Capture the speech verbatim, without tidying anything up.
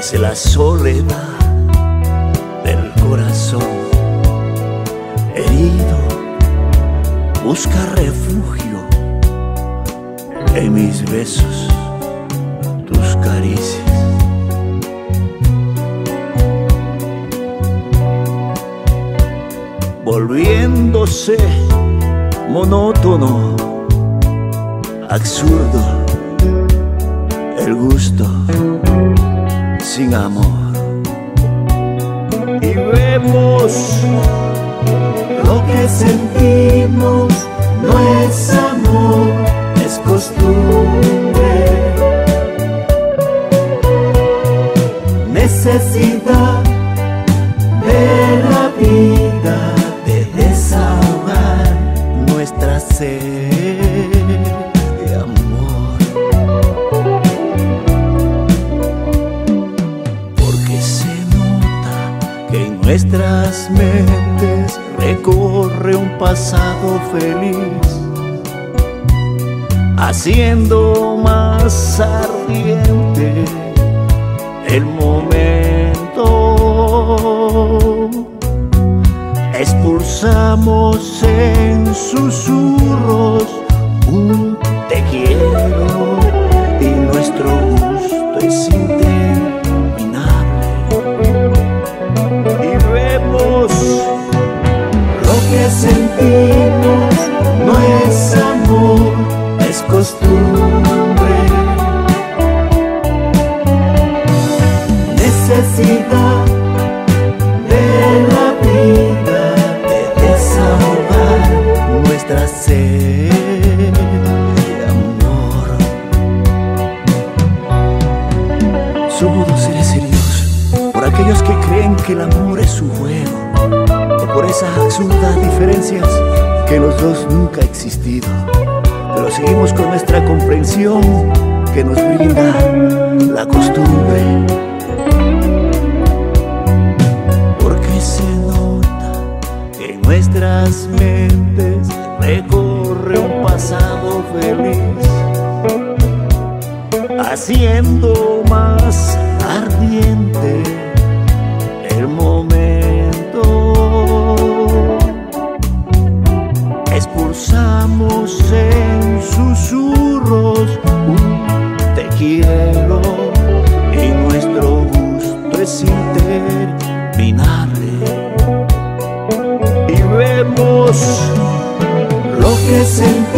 desde la soledad del corazón herido, busca refugio en mis besos, tus caricias. Volviéndose monótono, absurdo, el gusto sin amor. Y vemos lo que sentimos, no es amor, es costumbre, necesidad de la vida de desahogar nuestra sed de amor. Porque se nota que en nuestras mentes recorre un pasado feliz, haciendo más ardiente el momento. Expulsamos en susurros un te quiero y nuestro gusto es interminable. Y vemos lo que sentimos, no es amor, es costumbre, necesidad de la vida de desahogar nuestra sed de amor. Somos dos seres heridos por aquellos que creen que el amor es un juego, o por esas absurdas diferencias que los dos nunca ha existido. Pero seguimos con nuestra comprensión que nos brinda la costumbre. Porque se nota que en nuestras mentes recorre un pasado feliz, haciendo más ardiente el momento. Expulsamos en susurros un te quiero y nuestro gusto es interminable. Y vemos lo que sentimos.